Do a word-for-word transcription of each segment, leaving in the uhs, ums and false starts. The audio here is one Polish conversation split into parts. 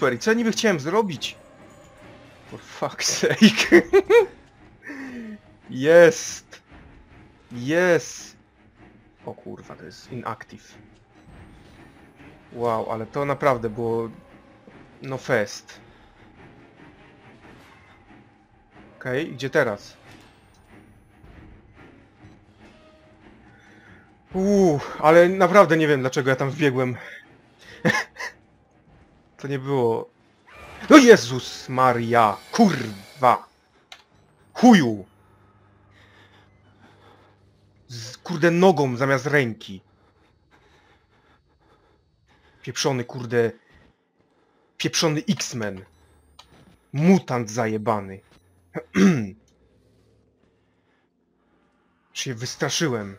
super! I co ja niby chciałem zrobić? For fuck's sake. Jest! Jest! O kurwa, to jest inactive. Wow, ale to naprawdę było... No fest. Okej, okay, gdzie teraz? Uuu, ale naprawdę nie wiem, dlaczego ja tam wbiegłem. To nie było... O Jezus Maria! Kurwa! Chuju! Z, kurde, nogą zamiast ręki. Pieprzony, kurde... Pieprzony X-Men. Mutant zajebany. Się wystraszyłem.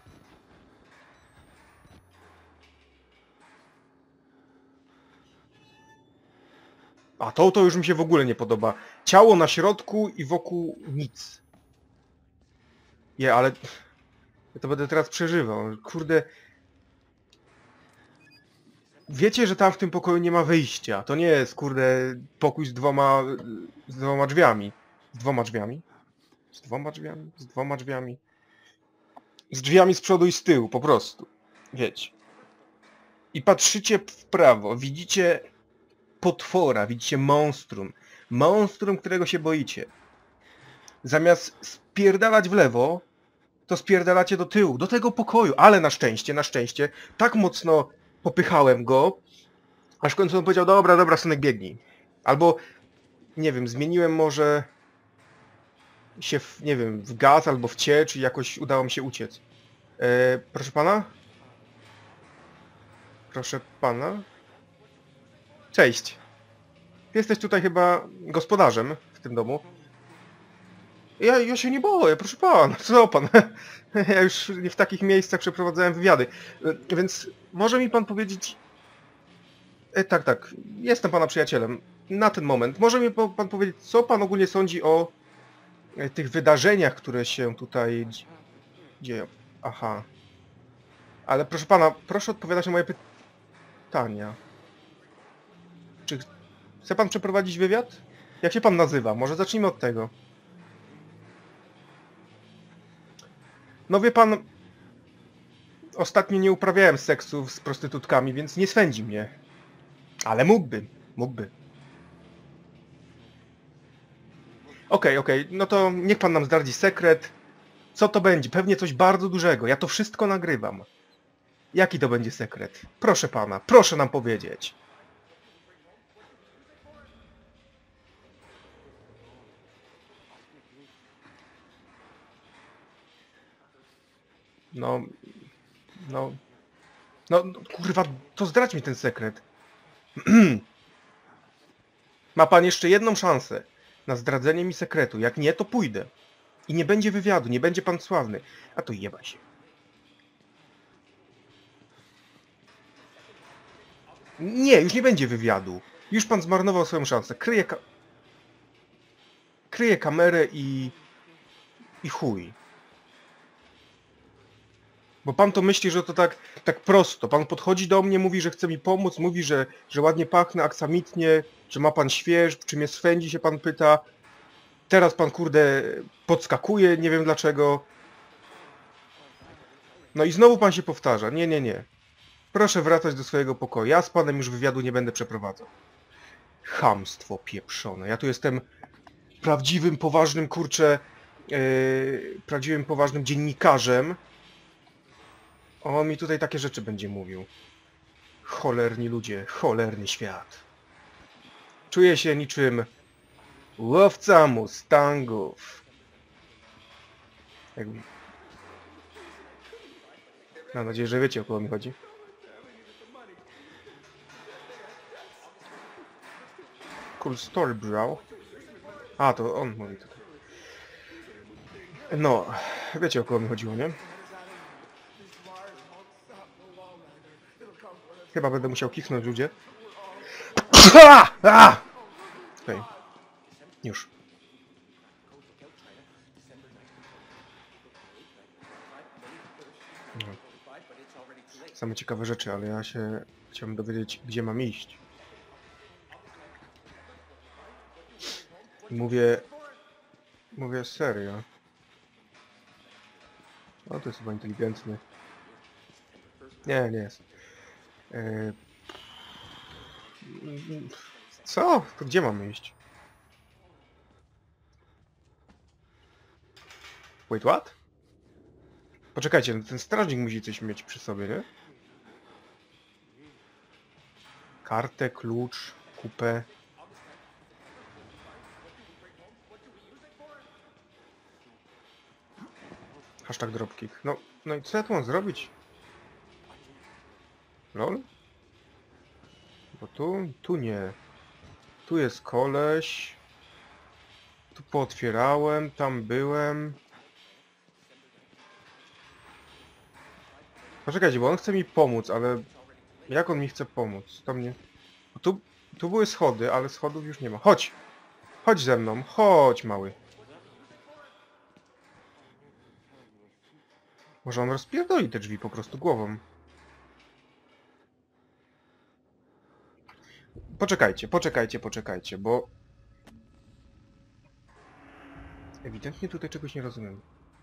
A to, to już mi się w ogóle nie podoba. Ciało na środku i wokół nic. Je, ale... Ja to będę teraz przeżywał. Kurde... Wiecie, że tam w tym pokoju nie ma wyjścia. To nie jest, kurde, pokój z dwoma... z dwoma drzwiami. Z dwoma drzwiami? Z dwoma drzwiami? Z dwoma drzwiami? Z drzwiami z przodu i z tyłu, po prostu. Wiecie. I patrzycie w prawo, widzicie potwora, widzicie monstrum. Monstrum, którego się boicie. Zamiast spierdalać w lewo, to spierdalacie do tyłu, do tego pokoju. Ale na szczęście, na szczęście, tak mocno popychałem go, aż w końcu on powiedział, dobra, dobra, synek, biegnij. Albo, nie wiem, zmieniłem może się, w, nie wiem, w gaz albo w ciecz i jakoś udało mi się uciec. E, proszę pana? Proszę pana? Cześć. Ty jesteś tutaj chyba gospodarzem w tym domu. Ja, ja się nie boję, proszę pana. Co pan? Ja już nie w takich miejscach przeprowadzałem wywiady. E, Więc może mi pan powiedzieć... E, tak, tak. Jestem pana przyjacielem. Na ten moment. Może mi po- pan powiedzieć, co pan ogólnie sądzi o e, tych wydarzeniach, które się tutaj dzi- dzieją? Aha. Ale proszę pana, proszę odpowiadać na moje pytania. Czy chce pan przeprowadzić wywiad? Jak się pan nazywa? Może zacznijmy od tego. No wie pan, ostatnio nie uprawiałem seksu z prostytutkami, więc nie swędzi mnie. Ale mógłby, mógłby. Okej, okej, no to niech pan nam zdradzi sekret. Co to będzie? Pewnie coś bardzo dużego. Ja to wszystko nagrywam. Jaki to będzie sekret? Proszę pana, proszę nam powiedzieć. No... No... No, no kurwa, to zdradź mi ten sekret. Ma pan jeszcze jedną szansę na zdradzenie mi sekretu. Jak nie, to pójdę. I nie będzie wywiadu, nie będzie pan sławny. A to jeba się. Nie, już nie będzie wywiadu. Już pan zmarnował swoją szansę. Kryję ka... Kryję kamerę i... I chuj. Bo pan to myśli, że to tak, tak prosto. Pan podchodzi do mnie, mówi, że chce mi pomóc, mówi, że, że ładnie pachnę, aksamitnie, że ma pan śwież, czy mnie swędzi, się pan pyta. Teraz pan, kurde, podskakuje, nie wiem dlaczego. No i znowu pan się powtarza. Nie, nie, nie. Proszę wracać do swojego pokoju. Ja z panem już wywiadu nie będę przeprowadzał. Chamstwo pieprzone. Ja tu jestem prawdziwym, poważnym, kurczę, yy, prawdziwym, poważnym dziennikarzem. On mi tutaj takie rzeczy będzie mówił. Cholerni ludzie, cholerny świat. Czuję się niczym łowca mustangów. Jakby... Mam nadzieję, że wiecie, o kogo mi chodzi. Cool story, bro. A, to on mówi tutaj. No, wiecie, o kogo mi chodziło, nie? Chyba będę musiał kichnąć ludzie. Okej. Okay. Już. No. Same ciekawe rzeczy, ale ja się chciałbym dowiedzieć, gdzie mam iść. Mówię... Mówię serio. O, to jest chyba inteligentny. Nie, nie jest. Yy... Co? To gdzie mamy iść? Wait, what? Poczekajcie, ten strażnik musi coś mieć przy sobie, nie? Kartę, klucz, kupę. Hashtag dropkick. No, no i co ja tu mam zrobić? Lol? Bo tu, tu nie. Tu jest koleś. Tu pootwierałem, tam byłem. Poczekajcie, bo on chce mi pomóc, ale... Jak on mi chce pomóc? To mnie... Tu, tu były schody, ale schodów już nie ma. Chodź! Chodź ze mną, chodź mały. Może on rozpierdoli te drzwi po prostu głową. Poczekajcie, poczekajcie, poczekajcie, bo... Ewidentnie tutaj czegoś nie rozumiem.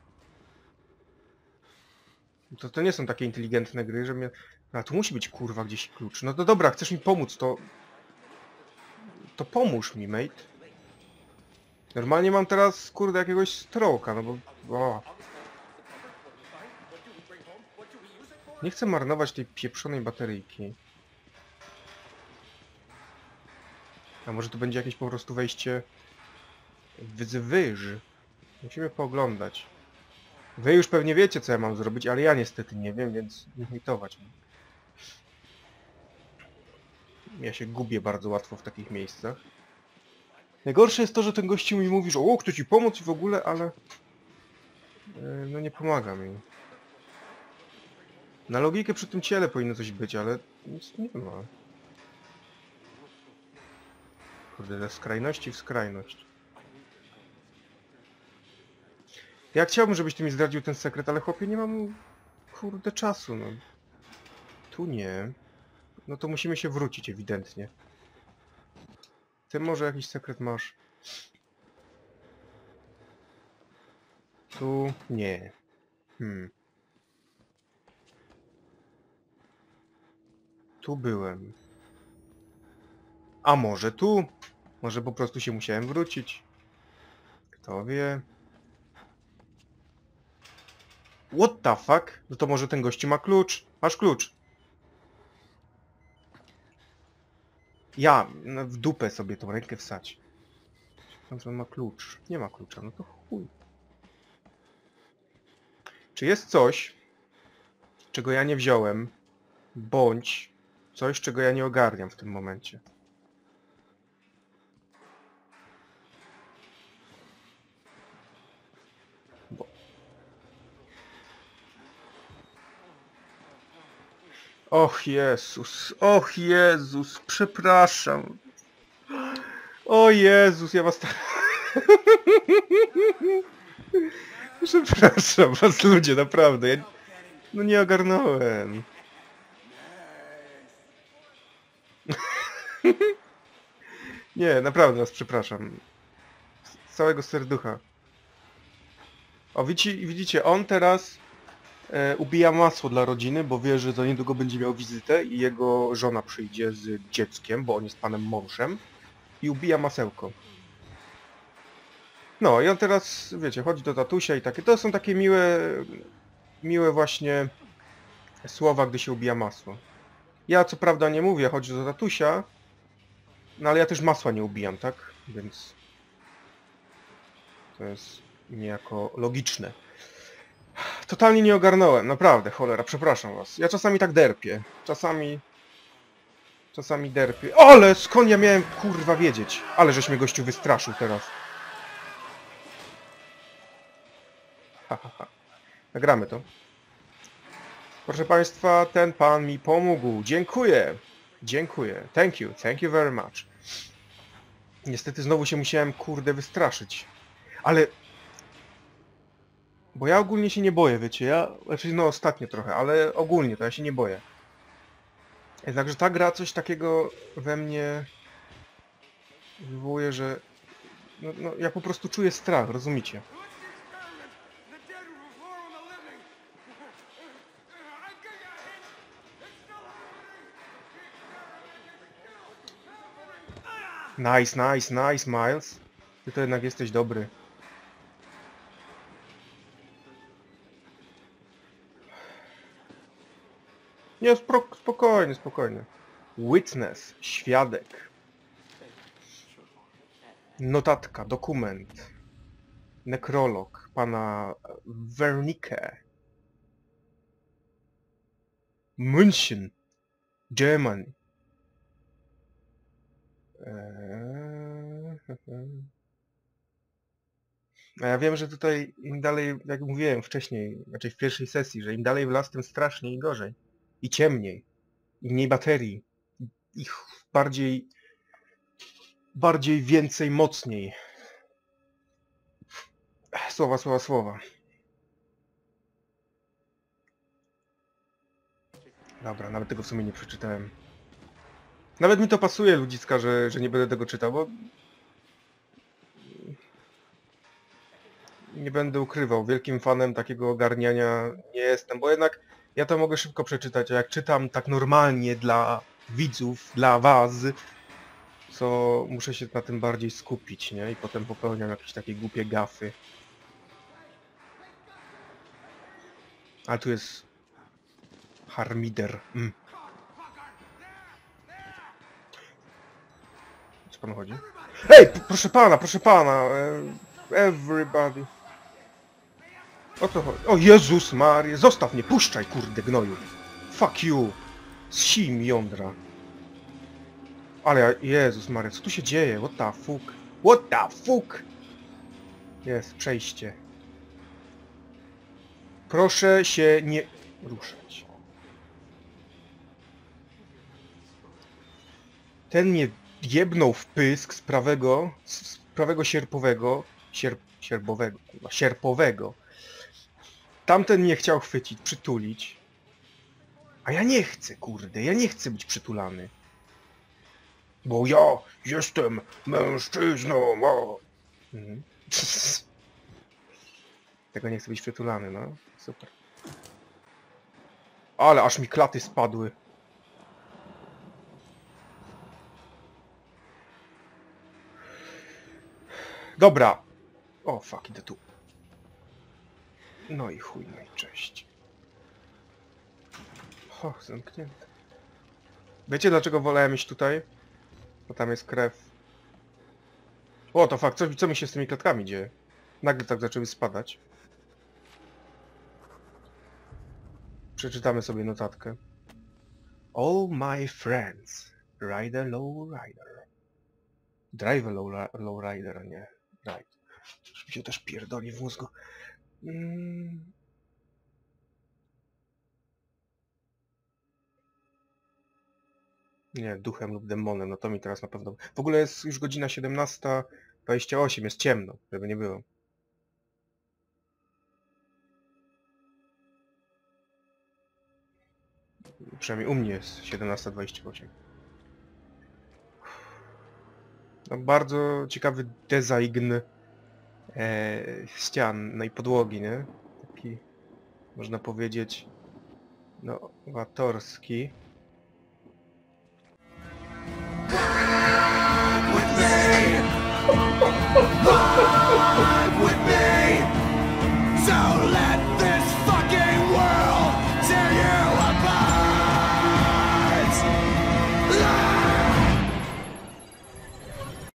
To, to nie są takie inteligentne gry, że mnie... A tu musi być kurwa gdzieś klucz. No to dobra, chcesz mi pomóc, to... To pomóż mi, mate. Normalnie mam teraz, kurde, jakiegoś stroka, no bo... O. Nie chcę marnować tej pieprzonej bateryjki. A może tu będzie jakieś po prostu wejście... Wyż. Musimy pooglądać. Wy już pewnie wiecie, co ja mam zrobić, ale ja niestety nie wiem, więc nie hejtować. Ja się gubię bardzo łatwo w takich miejscach. Najgorsze jest to, że ten gościu mi mówi, że o, chcę ci pomóc i w ogóle, ale... Yy, no nie pomaga mi. Na logikę przy tym ciele powinno coś być, ale nic nie ma. Kurde, ze skrajności w skrajność. Ja chciałbym, żebyś ty mi zdradził ten sekret, ale chłopie, nie mam... Kurde, czasu, no. Tu nie. No to musimy się wrócić, ewidentnie. Ty może jakiś sekret masz? Tu nie. Hmm. Tu byłem. A może tu? Może po prostu się musiałem wrócić. Kto wie? What the fuck? No to może ten gościu ma klucz. Masz klucz. Ja no, w dupę sobie tą rękę wsać. Tam, że on ma klucz. Nie ma klucza, no to chuj. Czy jest coś, czego ja nie wziąłem, bądź coś, czego ja nie ogarniam w tym momencie? Bo... Och Jezus, och Jezus, przepraszam. O Jezus, ja was tak... Przepraszam was ludzie, naprawdę. Ja... No nie ogarnąłem. Nie, naprawdę was przepraszam. Z całego serducha. O, widzicie, widzicie on teraz e, ubija masło dla rodziny, bo wie, że za niedługo będzie miał wizytę i jego żona przyjdzie z dzieckiem, bo on jest panem mążem. I ubija masełko. No i on teraz, wiecie, chodzi do tatusia i takie... To są takie miłe... Miłe właśnie słowa, gdy się ubija masło. Ja co prawda nie mówię, chodź do tatusia, no ale ja też masła nie ubijam, tak? Więc... To jest niejako logiczne. Totalnie nie ogarnąłem, naprawdę, cholera, przepraszam was. Ja czasami tak derpię. Czasami... Czasami derpię. Ale skąd ja miałem, kurwa, wiedzieć? Ale żeś mnie gościu wystraszył teraz. Ha, ha, ha. Nagramy to. Proszę państwa, ten pan mi pomógł. Dziękuję. Dziękuję. Thank you. Thank you very much. Niestety znowu się musiałem, kurde, wystraszyć. Ale... Bo ja ogólnie się nie boję, wiecie, ja... Znaczy, no ostatnio trochę, ale ogólnie to ja się nie boję. Jednakże ta gra coś takiego we mnie wywołuje, że No, no, ja po prostu czuję strach, rozumiecie? Nice, nice, nice, Miles. Ty to jednak jesteś dobry. Nie, spro spokojnie, spokojnie. Witness, świadek. Notatka, dokument. Nekrolog pana Wernicke. München, Germany. Eee... A ja wiem, że tutaj im dalej, jak mówiłem wcześniej, znaczy w pierwszej sesji, że im dalej w las, tym straszniej i gorzej. I ciemniej. I mniej baterii. Ich bardziej... Bardziej, więcej, mocniej. Słowa, słowa, słowa. Dobra, nawet tego w sumie nie przeczytałem. Nawet mi to pasuje, ludziska, że, że nie będę tego czytał, bo... Nie będę ukrywał, wielkim fanem takiego ogarniania nie jestem, bo jednak ja to mogę szybko przeczytać, a jak czytam tak normalnie dla widzów, dla was, to muszę się na tym bardziej skupić, nie? I potem popełniam jakieś takie głupie gafy. Ale tu jest... Harmider. Mm. Co panu chodzi? Ej, proszę pana, proszę pana! Everybody. O co chodzi? O Jezus Maria, zostaw mnie, puszczaj, kurde gnoju. Fuck you. Zsi mi jądra. Ale ja, Jezus Maria, co tu się dzieje? What the fuck? What the fuck? Jest, przejście. Proszę się nie ruszać. Ten mnie jebnął w pysk z prawego, z prawego sierpowego, sierp, sierpowego, kurwa, sierpowego. Tamten mnie chciał chwycić, przytulić. A ja nie chcę, kurde, ja nie chcę być przytulany. Bo ja jestem mężczyzną, o! Mhm. Tego nie chcę być przytulany, no. Super. Ale aż mi klaty spadły. Dobra. O, fuck, idę tu. No i chuj, no i cześć. O, zamknięte. Wiecie dlaczego wolałem iść tutaj? Bo tam jest krew. O, to fakt, co, co mi się z tymi klatkami dzieje? Nagle tak zaczęły spadać. Przeczytamy sobie notatkę. All my friends. Rider, low rider. Driver, low, low rider, nie. Ride. Już mi się też pierdoli w mózgu. Mm. Nie, duchem lub demonem, no to mi teraz na pewno... W ogóle jest już godzina siedemnasta dwadzieścia osiem, jest ciemno, żeby nie było. Przynajmniej u mnie jest siedemnasta dwadzieścia osiem. No, bardzo ciekawy design e, ścian, no i podłogi, nie? Taki, można powiedzieć, no, nowatorski. With me.